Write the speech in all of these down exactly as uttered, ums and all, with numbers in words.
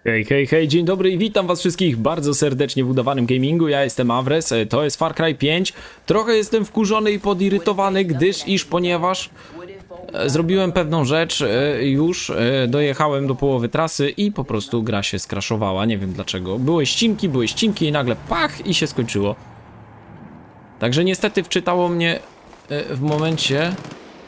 Hej, hej, hej, dzień dobry i witam was wszystkich bardzo serdecznie w udawanym gamingu. Ja jestem Awres, to jest Far Cry pięć. Trochę jestem wkurzony i podirytowany, gdyż iż ponieważ e, zrobiłem pewną rzecz, e, już e, dojechałem do połowy trasy i po prostu gra się skraszowała, nie wiem dlaczego. Były ścinki, były ścinki i nagle pach i się skończyło. Także niestety wczytało mnie e, w momencie,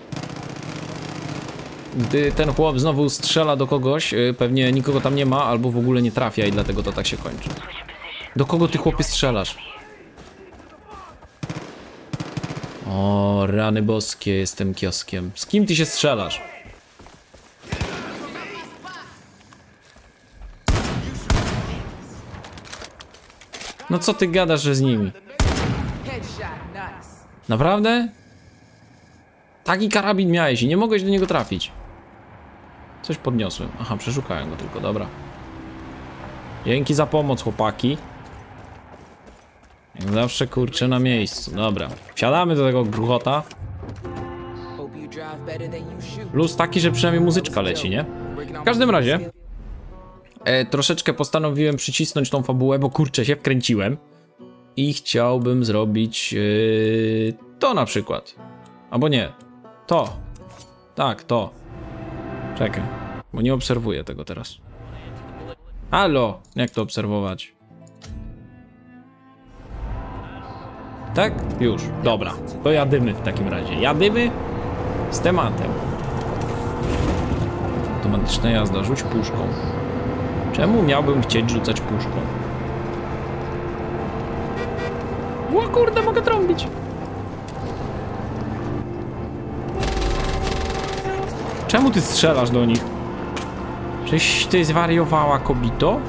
gdy ten chłop znowu strzela do kogoś, pewnie nikogo tam nie ma, albo w ogóle nie trafia i dlatego to tak się kończy. Do kogo ty, chłopie, strzelasz? O, rany boskie, jestem kioskiem. Z kim ty się strzelasz? No co ty gadasz, że z nimi? Naprawdę? Taki karabin miałeś i nie mogłeś do niego trafić. Coś podniosłem. Aha, przeszukałem go tylko, dobra. Dzięki za pomoc, chłopaki. Jak zawsze, kurczę, na miejscu. Dobra, wsiadamy do tego gruchota. Plus taki, że przynajmniej muzyczka leci, nie? W każdym razie e, troszeczkę postanowiłem przycisnąć tą fabułę, bo kurczę, się wkręciłem. I chciałbym zrobić e, to na przykład. Albo nie. To. Tak, to. Czekaj, bo nie obserwuję tego teraz. Halo, jak to obserwować? Tak? Już, dobra. To jadymy w takim razie. Jadymy z tematem. Automatyczna jazda, rzuć puszką. Czemu miałbym chcieć rzucać puszką? O kurde, mogę trąbić. Czemu ty strzelasz do nich? Czyś ty zwariowała, kobito?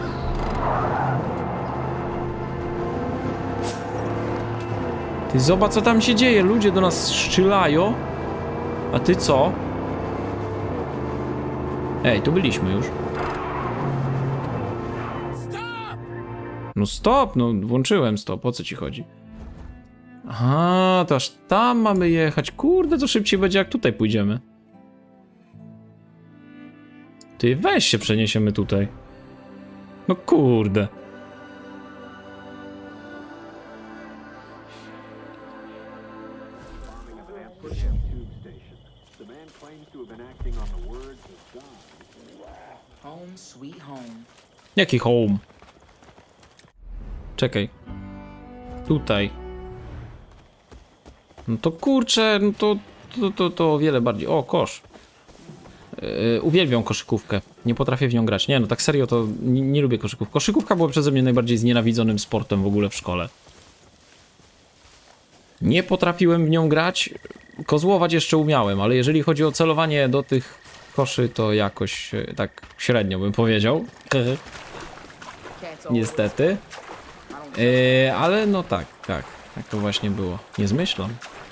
Ty zobacz, co tam się dzieje. Ludzie do nas strzelają. A ty co? Ej, tu byliśmy już. No stop, no włączyłem stop. O co ci chodzi? Aha, to aż tam mamy jechać. Kurde, to szybciej będzie, jak tutaj pójdziemy. Ty, weź się przeniesiemy tutaj. No kurde. Jaki home? Czekaj. Tutaj. No to kurczę, no to to, to, to o wiele bardziej. O, kosz. Yy, uwielbiam koszykówkę. Nie potrafię w nią grać. Nie, no tak serio to nie, nie lubię koszykówki. Koszykówka była przeze mnie najbardziej znienawidzonym sportem w ogóle w szkole. Nie potrafiłem w nią grać. Kozłować jeszcze umiałem, ale jeżeli chodzi o celowanie do tych koszy, to jakoś yy, tak średnio bym powiedział. Niestety. Yy, ale no tak, tak. Tak to właśnie było. Nie zmyślam.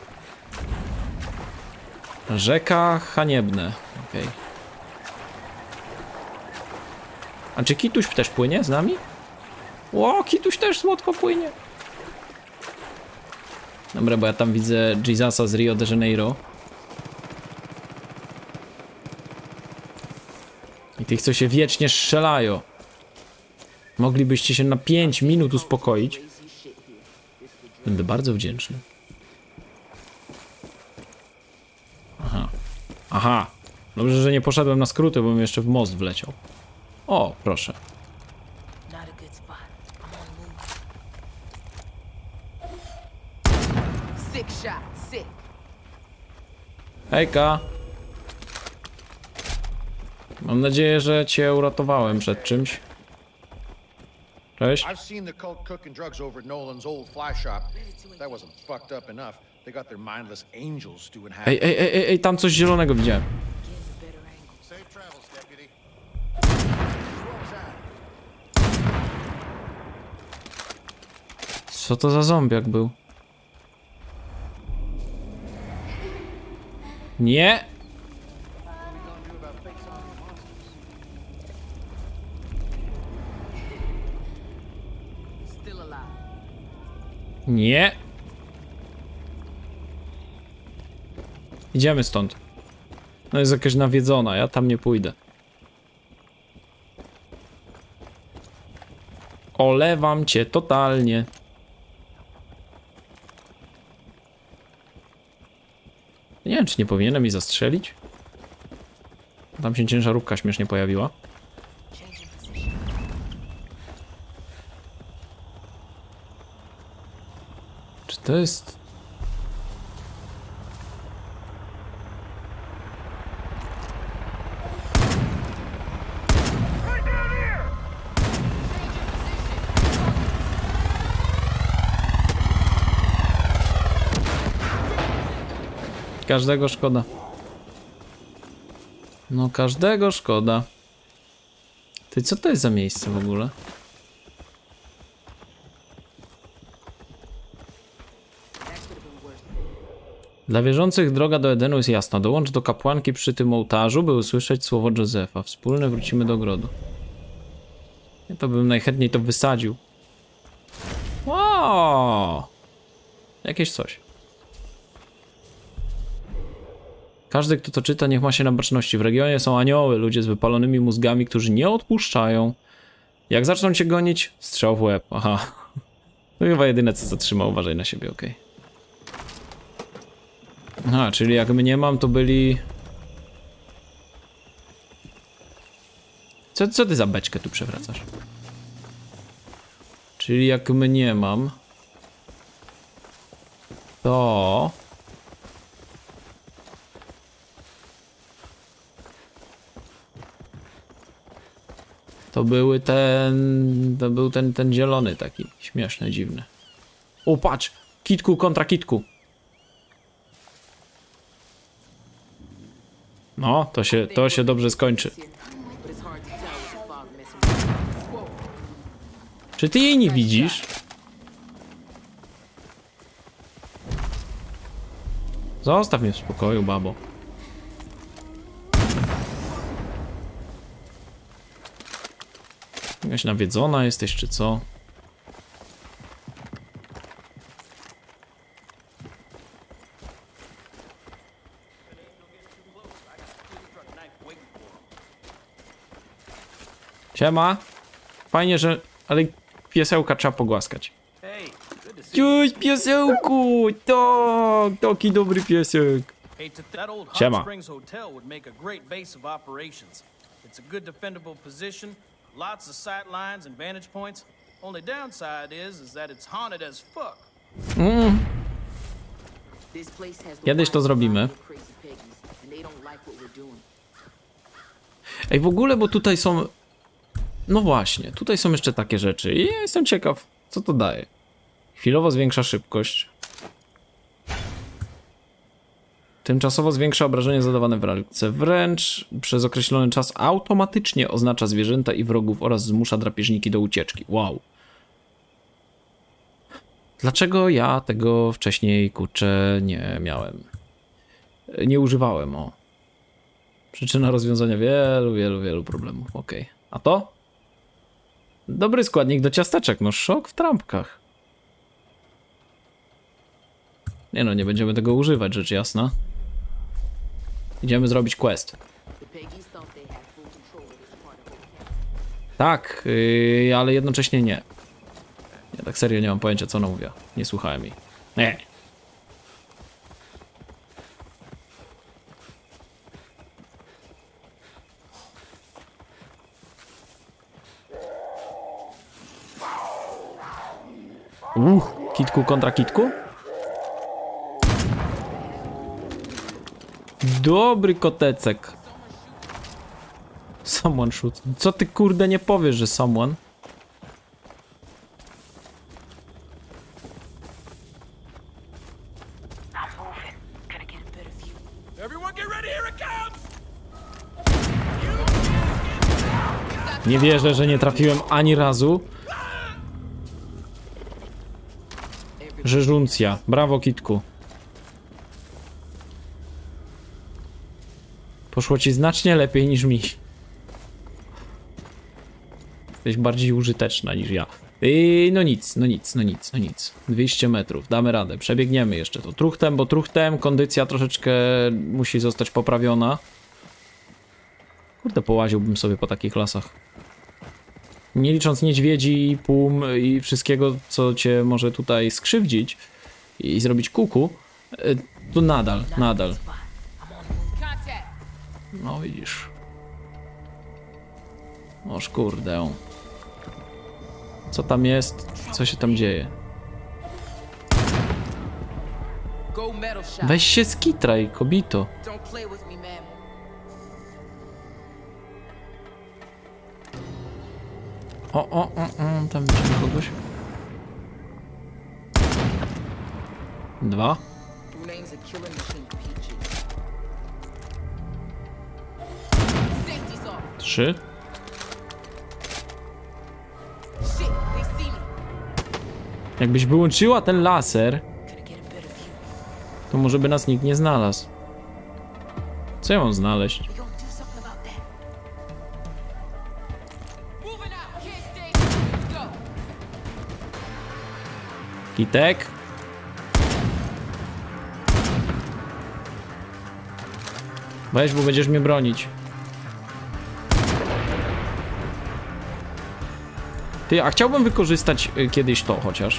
Rzeka haniebne. Okej. Okay. A czy Kituś też płynie z nami? O, Kituś też słodko płynie. Dobra, bo ja tam widzę Jezusa z Rio de Janeiro. I tych, co się wiecznie strzelają. Moglibyście się na pięć minut uspokoić. Będę bardzo wdzięczny. Aha. Aha. Dobrze, że nie poszedłem na skróty, bo bym jeszcze w most wleciał. O, proszę. Hejka. Mam nadzieję, że cię uratowałem przed czymś. Cześć. Ej, ej, ej, ej, tam coś zielonego widziałem. Co to za zombiak był? Nie! Nie! Idziemy stąd. No jest jakaś nawiedzona, ja tam nie pójdę. Olewam cię totalnie. Nie wiem, czy nie powinienem mi zastrzelić? Tam się ciężarówka śmiesznie pojawiła. Czy to jest... Każdego szkoda. No każdego szkoda. Ty, co to jest za miejsce w ogóle? Dla wierzących droga do Edenu jest jasna. Dołącz do kapłanki przy tym ołtarzu, by usłyszeć słowo Józefa. Wspólnie wrócimy do ogrodu. Ja to bym najchętniej to wysadził. Wow! Jakieś coś. Każdy, kto to czyta, niech ma się na baczności. W regionie są anioły, ludzie z wypalonymi mózgami, którzy nie odpuszczają. Jak zaczną cię gonić, strzał w łeb. Aha. To chyba jedyne, co zatrzymał. Uważaj na siebie, okej. Okay. Aha, czyli jak mnie mam, to byli... Co, co ty za beczkę tu przewracasz? Czyli jak mnie mam... To... To były ten... To był ten, ten zielony taki. Śmieszny, dziwny. O, patrz! Kitku kontra kitku. No, to się, to się dobrze skończy. Czy ty jej nie widzisz? Zostaw mnie w spokoju, babo. Jakaś nawiedzona jesteś, czy co? Siema. Fajnie, że... Ale piesełka trzeba pogłaskać. Cześć, piesełku! To, taki dobry piesek. Siema. Lots of sight lines and vantage points. Only downside is is that it's haunted as fuck. Mm. Kiedyś to zrobimy. Ej, w ogóle, bo tutaj są... No właśnie, tutaj są jeszcze takie rzeczy i ja jestem ciekaw, co to daje. Chwilowo zwiększa szybkość. Tymczasowo zwiększa obrażenie zadawane w walce wręcz. Przez określony czas automatycznie oznacza zwierzęta i wrogów oraz zmusza drapieżniki do ucieczki. Wow. Dlaczego ja tego wcześniej, kurczę, nie miałem? Nie używałem, o. Przyczyna rozwiązania wielu, wielu, wielu problemów. Okej. Okay. A to? Dobry składnik do ciasteczek. No szok w trampkach. Nie no, nie będziemy tego używać, rzecz jasna. Idziemy zrobić quest. Tak, yy, ale jednocześnie nie. Ja tak serio nie mam pojęcia, co ona mówiła. Nie słuchałem jej. Nie. Uff, kitku kontra kitku? Dobry kotecek. Someone shoot. Co ty kurde nie powiesz, że someone? Nie wierzę, że nie trafiłem ani razu. Rzeżuncja. Brawo, kitku. Poszło ci znacznie lepiej niż mi. Jesteś bardziej użyteczna niż ja. I no nic, no nic, no nic, no nic. dwieście metrów, damy radę. Przebiegniemy jeszcze to truchtem, bo truchtem kondycja troszeczkę musi zostać poprawiona. Kurde, połaziłbym sobie po takich lasach. Nie licząc niedźwiedzi, pum i wszystkiego, co cię może tutaj skrzywdzić i zrobić kuku, to nadal, nadal. No widzisz. Oż kurde. Co tam jest? Co się tam dzieje? Weź się skitraj, kobito. O, o, o, o, tam widzimy kogoś. Dwa. Trzy. Jakbyś wyłączyła ten laser, to może by nas nikt nie znalazł. Co ja mam znaleźć? Kitek. Weź, bo będziesz mnie bronić. Ty, a chciałbym wykorzystać y, kiedyś to chociaż.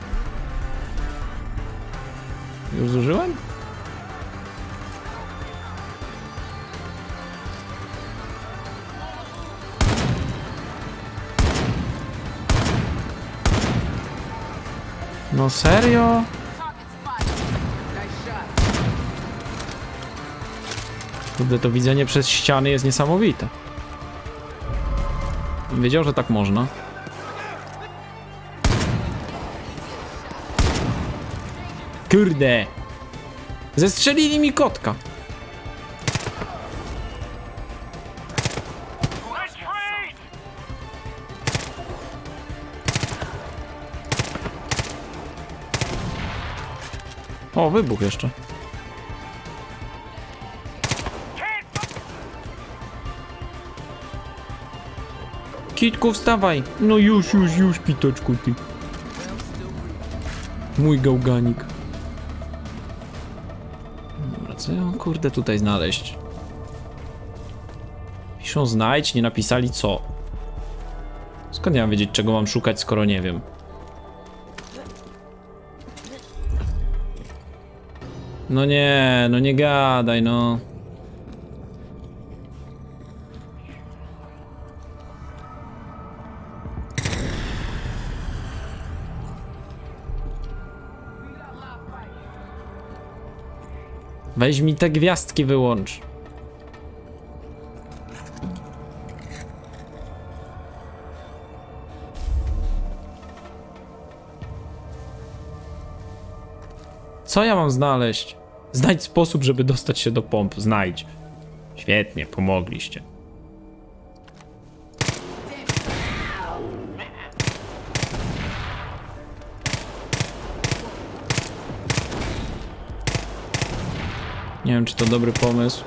Już zużyłem? No serio? Kurde, to widzenie przez ściany jest niesamowite. Wiedział, że tak można. Kurde! Zestrzelili mi kotka. O, wybuch jeszcze. Kitku, wstawaj! No już, już, już, kitoczku, ty. Mój gałganik. Dobra, co ja mam, kurde, tutaj znaleźć? Piszą znajdź, nie napisali co. Skąd ja mam wiedzieć, czego mam szukać, skoro nie wiem? No nie, no nie gadaj, no. Weź mi te gwiazdki wyłącz. Co ja mam znaleźć? Znajdź sposób, żeby dostać się do pomp. Znajdź. Świetnie, pomogliście. Nie wiem, czy to dobry pomysł.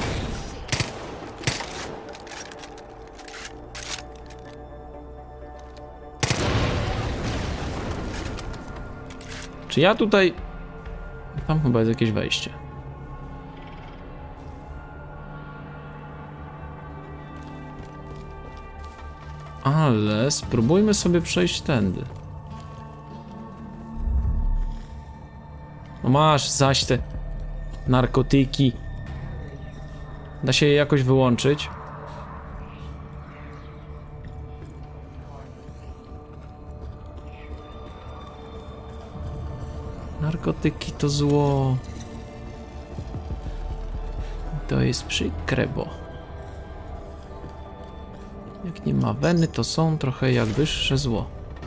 Czy ja tutaj... Tam chyba jest jakieś wejście. Ale spróbujmy sobie przejść tędy. No masz zaś te narkotyki. Da się je jakoś wyłączyć? Narkotyki to zło. To jest przykre, bo jak nie ma weny, to są trochę jak wyższe zło.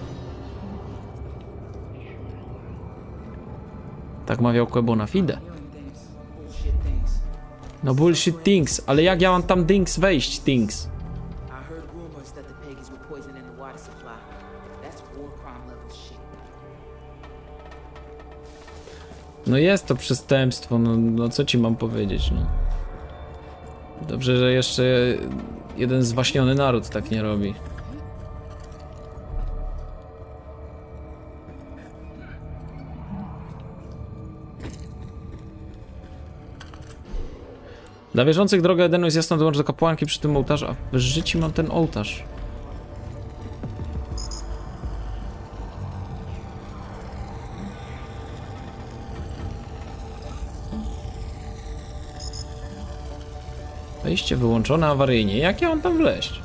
Tak mawiał Quebo na Fide. No bullshit things, ale jak ja mam tam things wejść, things? No jest to przestępstwo, no, no co ci mam powiedzieć, no. Dobrze, że jeszcze jeden zwaśniony naród tak nie robi. Dla wierzących droga Edenu jest jasna, dołącz do kapłanki przy tym ołtarzu, a w życiu mam ten ołtarz. Wejście wyłączone awaryjnie. Jak ja mam tam wleźć?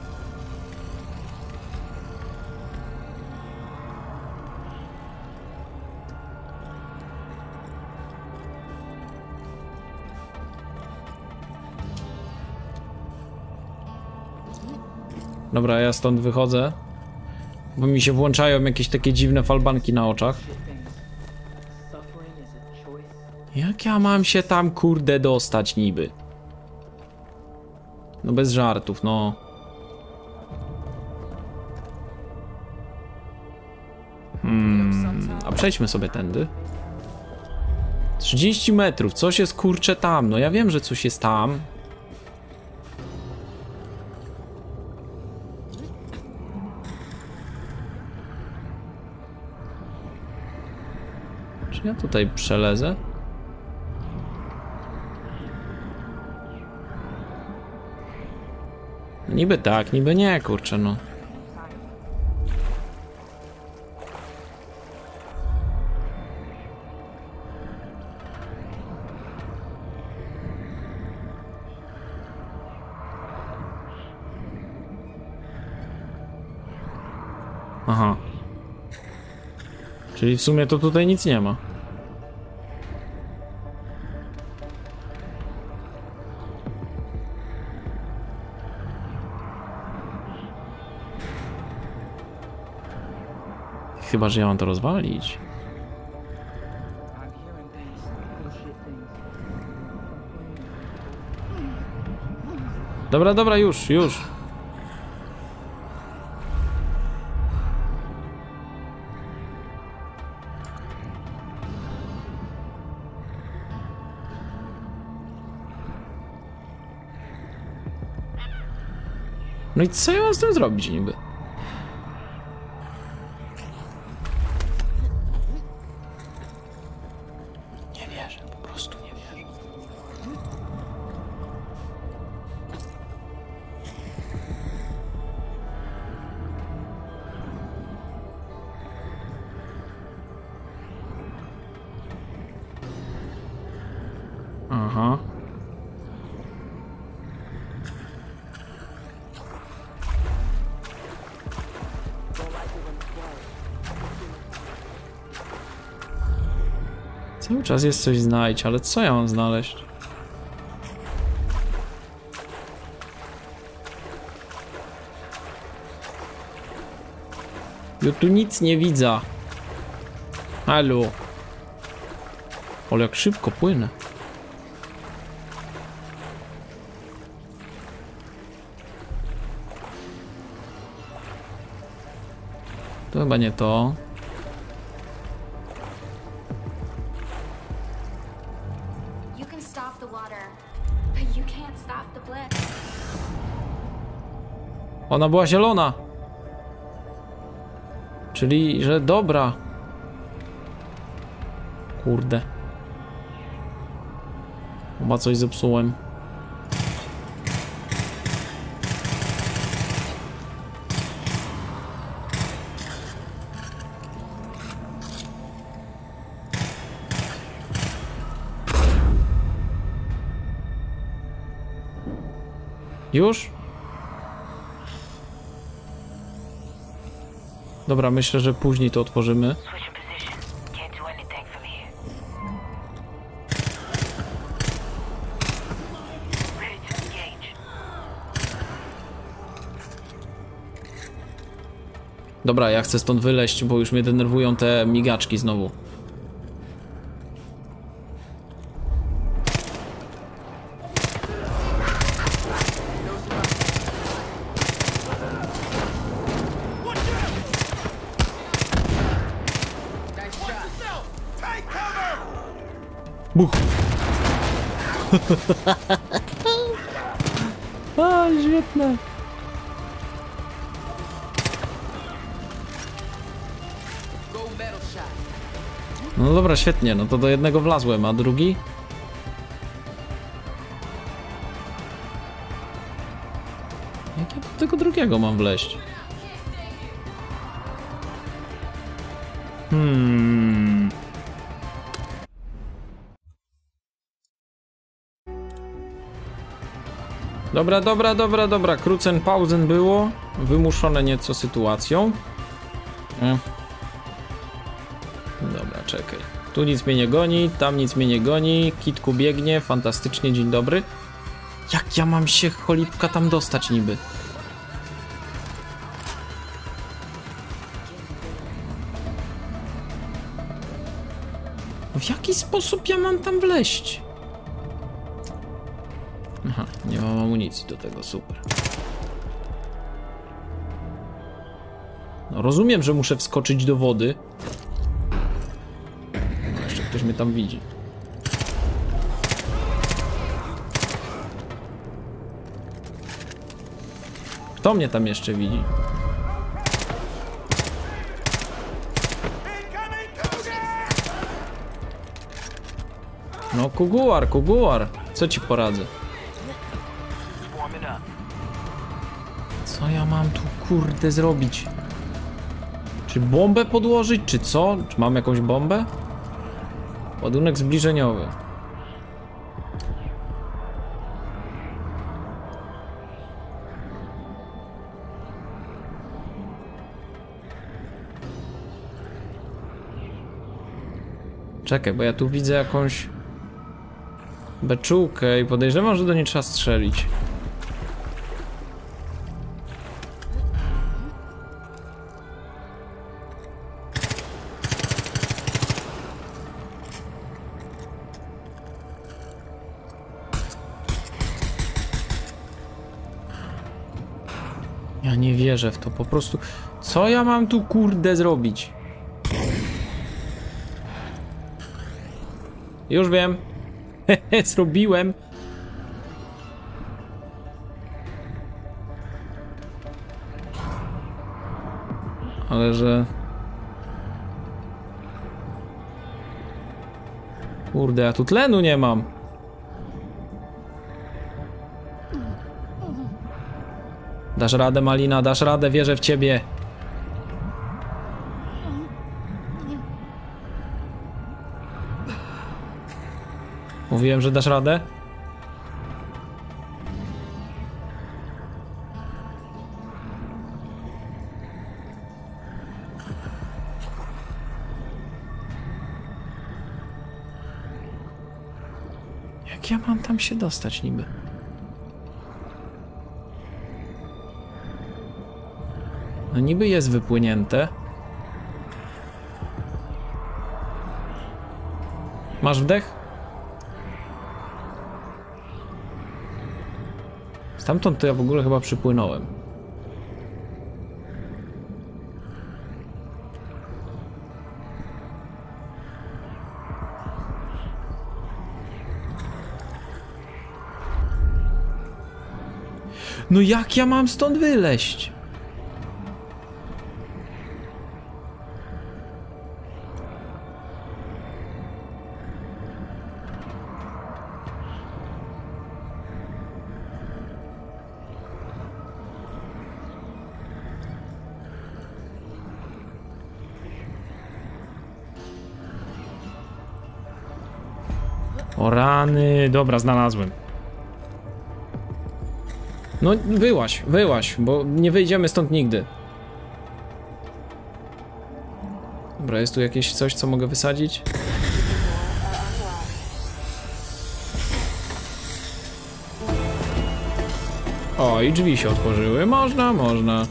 Dobra, ja stąd wychodzę. Bo mi się włączają jakieś takie dziwne falbanki na oczach. Jak ja mam się tam, kurde, dostać niby? No bez żartów, no. Hmm, a przejdźmy sobie tędy. trzydzieści metrów, coś jest kurcze tam. No ja wiem, że coś jest tam. Czy ja tutaj przelezę? Niby tak, niby nie, kurczę, no. Aha. Czyli w sumie to tutaj nic nie ma. Chyba, że ja mam to rozwalić. Dobra, dobra, już, już. No i co ja mam z tym zrobić niby? Nie wierzę, po prostu nie wierzę. Aha. Cały czas jest coś znajdź, ale co ja mam znaleźć? Ja tu nic nie widzę. Halo. Ale jak szybko płynę. To chyba nie to. Ona była zielona. Czyli, że dobra. Kurde. Chyba coś zepsułem. Już? Dobra, myślę, że później to otworzymy. Dobra, ja chcę stąd wyleźć, bo już mnie denerwują te migaczki znowu. Buch! A, świetne! No dobra, świetnie, no to do jednego wlazłem, a drugi? Jak ja do tego drugiego mam wleźć? Hmm... Dobra, dobra, dobra, dobra. Krócen pauzen było. Wymuszone nieco sytuacją. E. Dobra, czekaj. Tu nic mnie nie goni, tam nic mnie nie goni. Kitku biegnie, fantastycznie, dzień dobry. Jak ja mam się, cholipka, tam dostać niby? W jaki sposób ja mam tam wleźć? Aha, nie mam amunicji do tego, super. No rozumiem, że muszę wskoczyć do wody. No, jeszcze ktoś mnie tam widzi. Kto mnie tam jeszcze widzi? No kuguar, kuguar. Co ci poradzę? Co ja mam tu kurde zrobić? Czy bombę podłożyć, czy co? Czy mam jakąś bombę? Ładunek zbliżeniowy. Czekaj, bo ja tu widzę jakąś beczułkę i podejrzewam, że do niej trzeba strzelić. Ja nie wierzę w to, po prostu. Co ja mam tu kurde zrobić? Już wiem. Hehe, zrobiłem. Ale że... Kurde, ja tu tlenu nie mam. Dasz radę, Malina, dasz radę, wierzę w ciebie. Mówiłem, że dasz radę? Jak ja mam tam się dostać niby? No niby jest wypłynięte. Masz wdech? Stamtąd to ja w ogóle chyba przypłynąłem. No jak ja mam stąd wyleźć? O rany, dobra, znalazłem. No wyłaź, wyłaź, bo nie wyjdziemy stąd nigdy. Dobra, jest tu jakieś coś, co mogę wysadzić? O, i drzwi się otworzyły, można, można.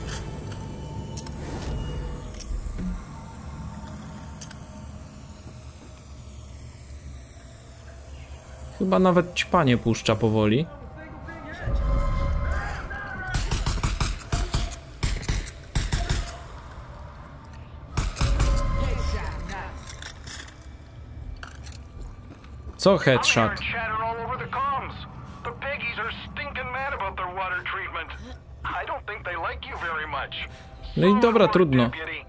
Chyba nawet ćpanie puszcza powoli. Co headshot? No i dobra, trudno.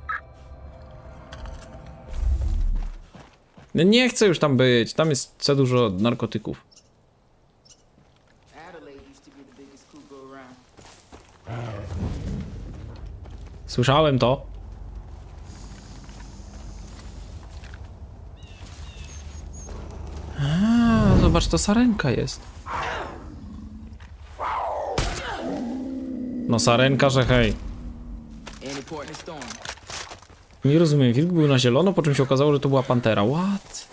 No nie chcę już tam być, tam jest za dużo narkotyków. Słyszałem to. A, zobacz, to sarenka jest. No sarenka, że hej. Nie rozumiem, wilk był na zielono, po czym się okazało, że to była pantera. What?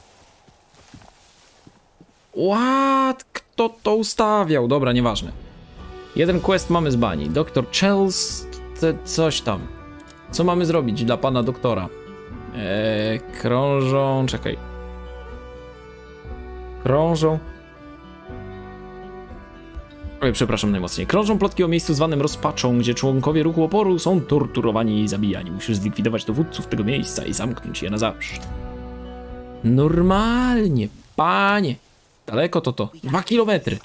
What? Kto to ustawiał? Dobra, nieważne. Jeden quest mamy z bani. Doktor Chels... coś tam. Co mamy zrobić dla pana doktora? Eee, krążą... czekaj. Krążą... Oj, przepraszam najmocniej. Krążą plotki o miejscu zwanym Rozpaczą, gdzie członkowie ruchu oporu są torturowani i zabijani. Musisz zlikwidować dowódców tego miejsca i zamknąć je na zawsze. Normalnie, panie. Daleko to to. Dwa kilometry.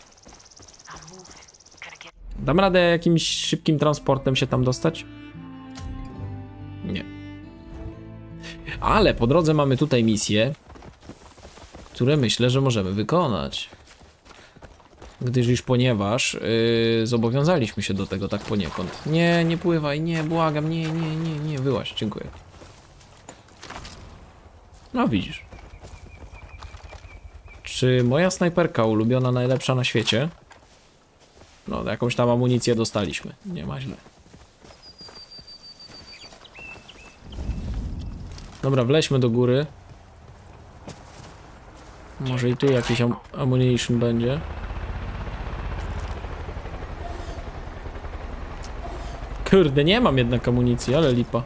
Dam radę jakimś szybkim transportem się tam dostać? Nie. Ale po drodze mamy tutaj misje, które myślę, że możemy wykonać. Gdyż już ponieważ yy, zobowiązaliśmy się do tego tak poniekąd. Nie, nie pływaj, nie, błagam, nie, nie, nie, nie, wyłaź, dziękuję. No widzisz. Czy moja snajperka ulubiona, najlepsza na świecie? No, jakąś tam amunicję dostaliśmy, nie ma źle. Dobra, wleźmy do góry. Może i tu jakiś am ammunition będzie. Kurde, nie mam jednak amunicji, ale lipa.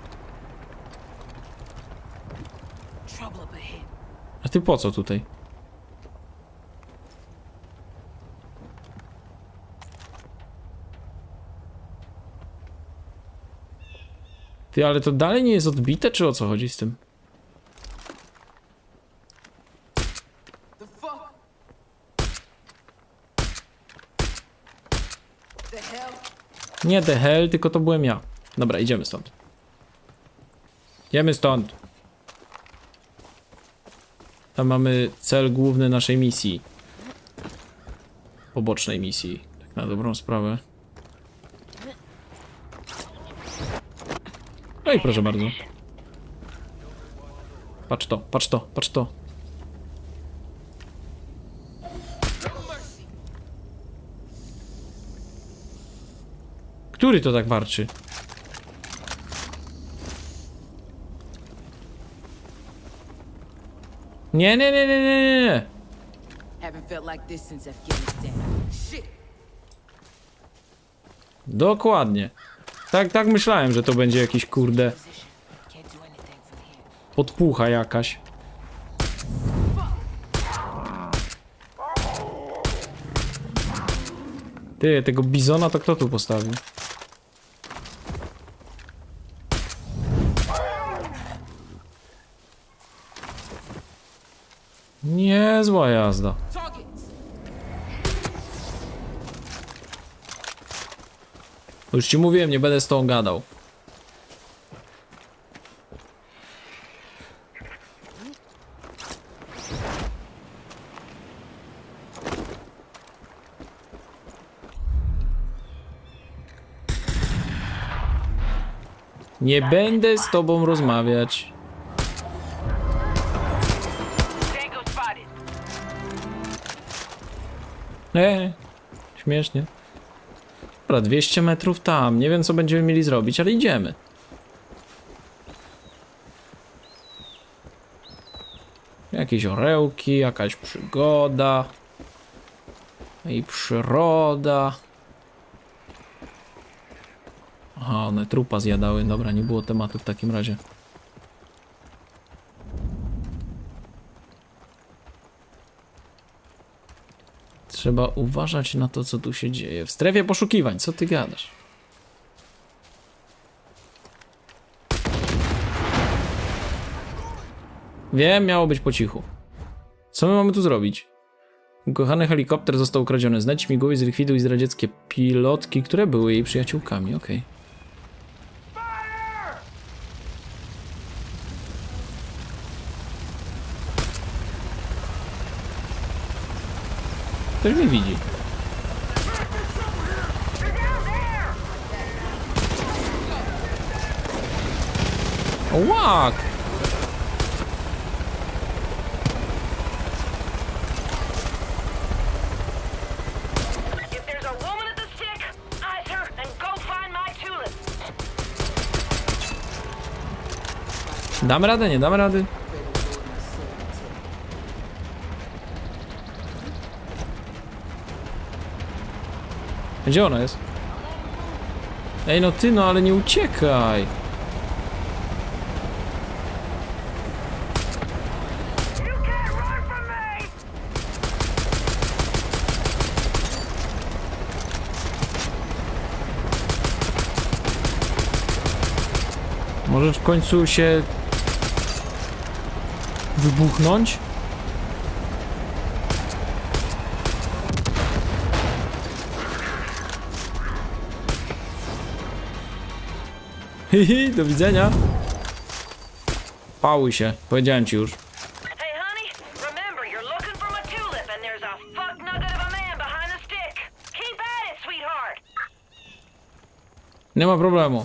A ty po co tutaj? Ty, ale to dalej nie jest odbite, czy o co chodzi z tym? Nie the hell, tylko to byłem ja. Dobra, idziemy stąd. Idziemy stąd. Tam mamy cel główny naszej misji. Pobocznej misji. Tak na dobrą sprawę. No i proszę bardzo. Patrz to, patrz to, patrz to. Który to tak warczy? Nie, nie, nie, nie, nie, nie. Dokładnie. Tak, tak myślałem, że to będzie jakiś kurde podpucha jakaś. Ty, tego bizona to kto tu postawił? Niezła jazda. Już ci mówiłem, nie będę z tą gadał. Nie będę z tobą rozmawiać. Eee, śmiesznie. Dobra, dwieście metrów tam. Nie wiem, co będziemy mieli zrobić, ale idziemy. Jakieś orełki, jakaś przygoda. I przyroda. Aha, one trupa zjadały. Dobra, nie było tematu w takim razie. Trzeba uważać na to, co tu się dzieje. W strefie poszukiwań, co ty gadasz? Wiem, miało być po cichu. Co my mamy tu zrobić? Ukochany helikopter został ukradziony. Znajdź śmigłowiec i zlikwiduj zdradzieckie pilotki, które były jej przyjaciółkami. Okej. Okay. Ktoś mnie widzi. O, łak! Damy radę, nie damy rady? Gdzie ona jest? Ej, no ty, no ale nie uciekaj. Możesz w końcu się wybuchnąć? Hihi, do widzenia. Pałuj się, powiedziałem ci już. Hey honey, remember you're looking for my tulip and there's a fuck nugget of a man behind the stick. Keep at it, sweetheart. Nie ma problemu.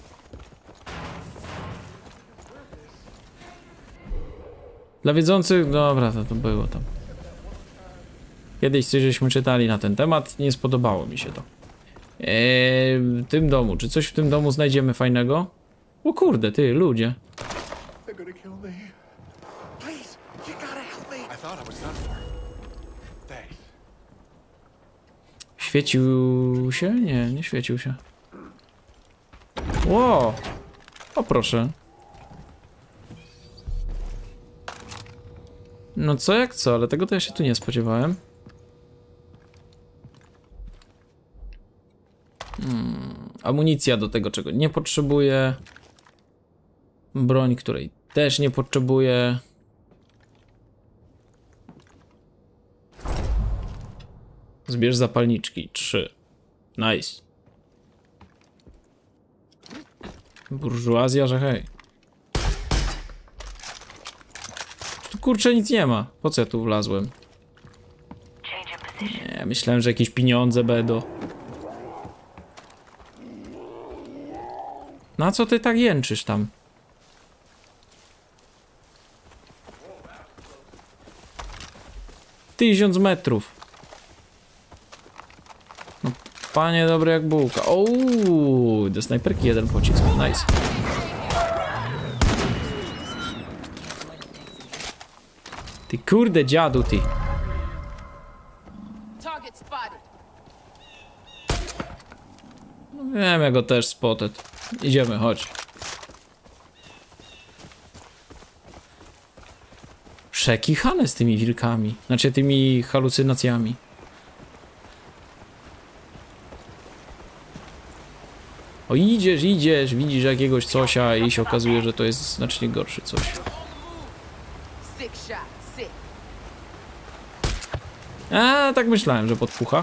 Dla wiedzących, dobra, to, to było tam. Kiedyś coś żeśmy czytali na ten temat, nie spodobało mi się to. Eee, w tym domu, czy coś w tym domu znajdziemy fajnego? O kurde, ty, ludzie. They're gonna kill me. Please, you gotta help me. I thought I was done for. Thanks. Świecił się? Nie, nie świecił się. Ło! O proszę. No co jak co, ale tego to ja się tu nie spodziewałem. Hmm, amunicja do tego, czego nie potrzebuję. Broń, której też nie potrzebuję. Zbierz zapalniczki. Trzy. Nice. Burżuazja, że hej. Tu kurczę nic nie ma. Po co ja tu wlazłem? Nie, myślałem, że jakieś pieniądze będą. Na co ty tak jęczysz tam? Tysiąc metrów. No, panie dobre jak bułka. Ouu, do snajperki jeden pocisk. Nice. Ty kurde dziadu, ty. No wiem, ja go też spotted. Idziemy, chodź. Przekichane z tymi wilkami. Znaczy tymi halucynacjami. O, idziesz, idziesz, widzisz jakiegoś cosia i się okazuje, że to jest znacznie gorszy coś. A, tak myślałem, że podpucha.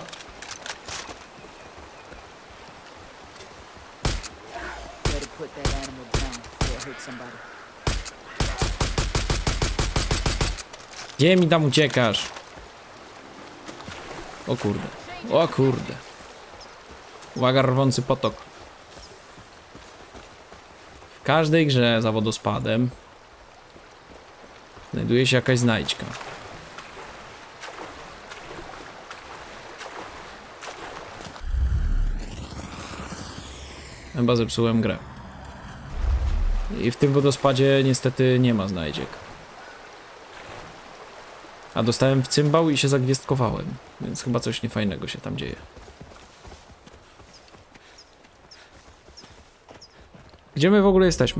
Gdzie mi tam uciekasz? O kurde. O kurde. Uwaga, rwący potok. W każdej grze za wodospadem znajduje się jakaś znajdźka. Chyba zepsułem grę. I w tym wodospadzie niestety nie ma znajdziek. A dostałem w cymbał i się zagwiezdkowałem, więc chyba coś niefajnego się tam dzieje. Gdzie my w ogóle jesteśmy?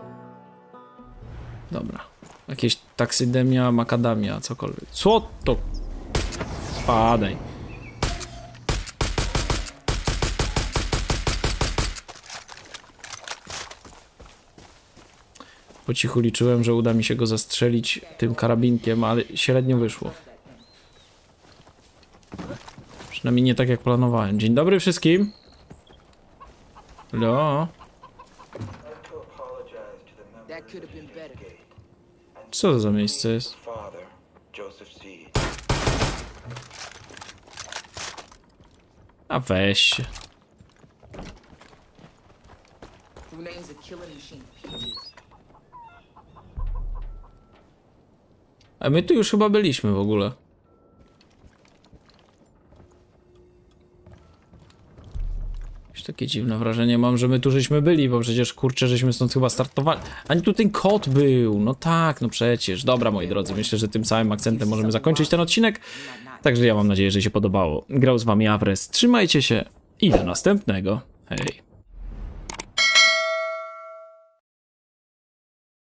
Dobra. Jakieś taksydemia, makadamia, cokolwiek. Co to? Padaj. Po cichu liczyłem, że uda mi się go zastrzelić tym karabinkiem, ale średnio wyszło. Przynajmniej nie tak jak planowałem. Dzień dobry wszystkim. Hello. Co to za miejsce jest? A weź się. A my tu już chyba byliśmy w ogóle. Takie dziwne wrażenie mam, że my tu żeśmy byli, bo przecież kurczę, żeśmy stąd chyba startowali. Ani tu ten kot był, no tak, no przecież. Dobra, moi drodzy, myślę, że tym samym akcentem możemy zakończyć ten odcinek. Także ja mam nadzieję, że się podobało. Grał z wami Avres, trzymajcie się i do następnego. Hej.